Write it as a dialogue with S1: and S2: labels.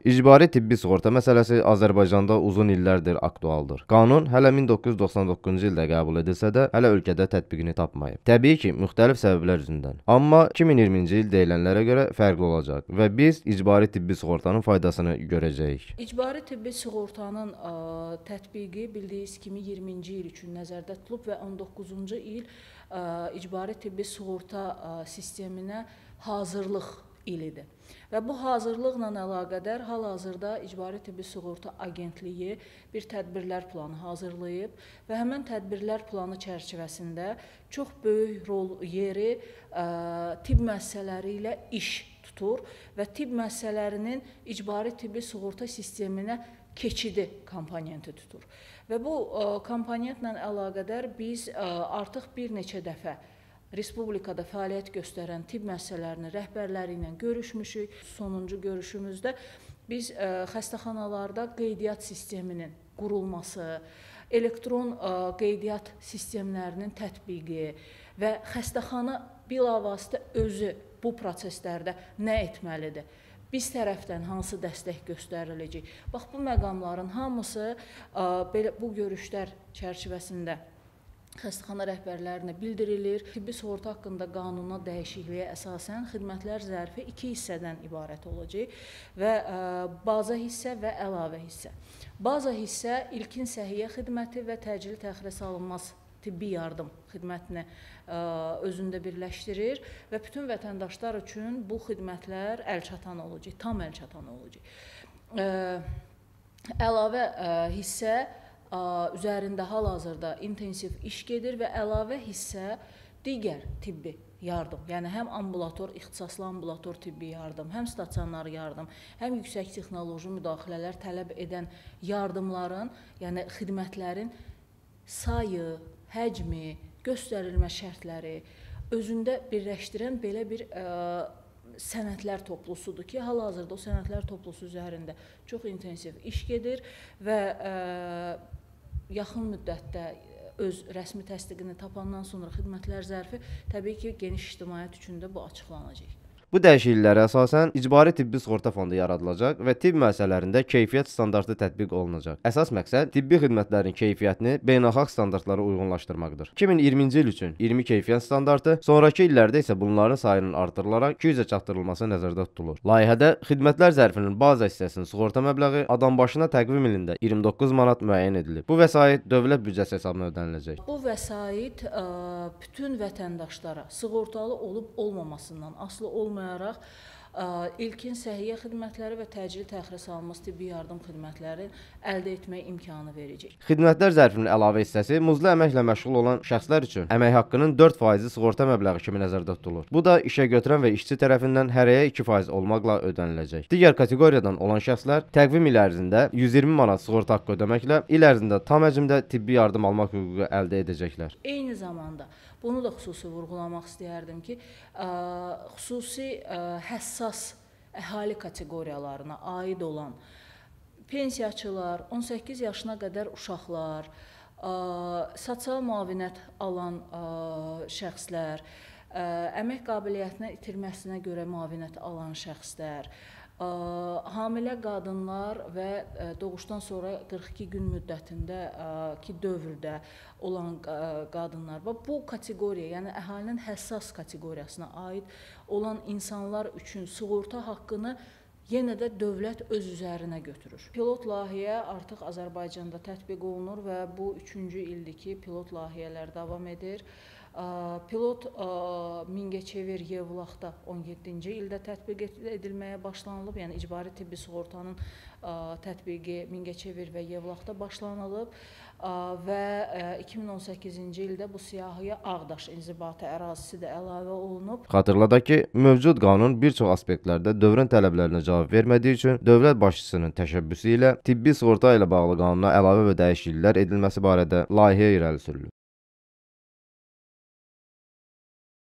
S1: İcbari tibbi sığorta məsələsi Azərbaycanda uzun illərdir aktualdır. Qanun hələ 1999-cu ildə qəbul edilsə də, hələ ölkədə tətbiqini tapmayıb. Təbii ki, müxtəlif səbəblər üzündən. Amma 2020-ci il deyilənlərə görə fərqli olacaq və biz icbari tibbi sığortanın faydasını görəcəyik.
S2: İcbari tibbi sığortanın tətbiqi bildiyiniz kimi 20-ci il üçün nəzərdə tutulub və 19-cu il icbari tibbi sığorta sisteminə hazırlıq ilidir. Və bu hazırlıqla əlaqədar hal-hazırda İcbari Tibbi Sığorta Agentliyi bir tədbirlər planı hazırlayıb və həmin tədbirlər planı çərçivəsində çox böyük yeri tibb müəssisələri ilə iş tutur və tibb müəssisələrinin icbari tibbi sığorta sisteminə keçidi komponenti tutur. Və bu komponentlə əlaqədar biz artıq bir neçə dəfə Respublikada fəaliyyət göstərən tibb müəssisələrinin rəhbərləri ilə görüşmüşük. Sonuncu görüşümüzdə biz xəstəxanalarda qeydiyyat sisteminin qurulması, elektron qeydiyyat sistemlərinin tətbiqi və xəstəxana bilavasitə özü bu proseslərdə nə etməlidir? Biz tərəfdən hansı dəstək göstəriləcək? Bax, bu məqamların hamısı bu görüşlər çərçivəsində xəstəxana rəhbərlərinə bildirilir. Tibbi sığorta haqqında qanuna dəyişikliyə əsasən xidmətlər zərfi 2 hissədən ibarət olacaq və baza hissə və əlavə hissə. Baza hissə ilkin səhiyyə xidməti və təcili təxirə salınmaz tibbi yardım xidmətini özündə birləşdirir və bütün vətəndaşlar üçün bu xidmətlər əlçatan olacaq, tam əlçatan olacaq. Əlavə hissə üzərində hal-hazırda intensiv iş gedir və əlavə hissə digər tibbi yardım, yəni həm ambulator, ixtisaslı ambulator tibbi yardım, həm stasionar yardım, həm yüksək texnoloji müdaxilələr tələb edən yardımların, yəni xidmətlərin sayı, həcmi, göstərilmə şərtləri özündə birləşdirən belə bir sənədlər toplusudur ki, hal-hazırda o sənədlər toplusu üzərində çox intensiv iş gedir və yaxın müddətdə öz rəsmi təsdiqini tapandan sonra xidmətlər zərfi təbii ki, geniş ictimaiyyət üçün də bu açıqlanacaq.
S1: Bu dəyişikliklərə əsasən icbari tibbi sığorta fondu yaradılacaq və tibb müəssisələrində keyfiyyət standartı tətbiq olunacaq. Əsas məqsəd tibbi xidmətlərin keyfiyyətini beynəlxalq standartlara uyğunlaşdırmaqdır. 2020-ci il üçün 20 keyfiyyət standartı, sonrakı illərdə isə bunların sayının artırılaraq 200-ə çatdırılması nəzərdə tutulur. Layihədə xidmətlər zərfinin baza hissəsinin sığorta məbləği adam başına təqvim ilində 29 manat müəyyən edilib. Bu vəsait dövlət büdcəsi hesabına ödəniləcək.
S2: Bu vəsait bütün vətəndaşlara sığortalı olub olmamasından asılı olmayan ilkin səhiyyə xidmətləri və təcili təxirə salınmaz tibbi yardım xidmətləri əldə etmək imkanı verəcək.
S1: Xidmətlər zərfinin əlavə hissəsi muzlu əməklə məşğul olan şəxslər üçün əmək haqqının 4% sığorta məbləği kimi nəzərdə tutulur. Bu da işə götürən və işçi tərəfindən hərəyə 2% olmaqla ödəniləcək. Digər kateqoriyadan olan şəxslər təqvim il ərzində 120 manat sığorta haqqı ödəməklə il ərzində tam həcmdə tibbi yardım almaq hüququ əldə edəcəklər.
S2: Eyni zamanda bunu da xüsusi vurğulamaq istəyərdim ki, xüsusi həssas əhali kateqoriyalarına aid olan pensiyaçılar, 18 yaşına qədər uşaqlar, sosial müavinət alan şəxslər, əmək qabiliyyətini itirməsinə görə müavinət alan şəxslər, hamilə qadınlar və doğuşdan sonra 42 gün müddətindəki dövrdə olan qadınlar və bu kateqoriya, yəni əhalinin həssas kateqoriyasına aid olan insanlar üçün sığorta haqqını yenə də dövlət öz üzərinə götürür. Pilot layihə artıq Azərbaycanda tətbiq olunur və bu 3-cü ildir ki, pilot layihələr davam edir. Pilot Mingəçevir, Yevlaxda 17-ci ildə tətbiq edilməyə başlanılıb, yəni icbari tibbi sığortanın tətbiqi Mingəçevir və Yevlaxda başlanılıb və 2018-ci ildə bu siyahıya Ağdaş inzibati ərazisi də əlavə olunub.
S1: Xatırladaq ki, mövcud qanun bir çox aspektlərdə dövrün tələblərinə cavab vermədiyi üçün dövlət başçısının təşəbbüsü ilə tibbi sığorta ilə bağlı qanuna əlavə və dəyişikliklər edilməsi barədə layihə irəli sürülüb.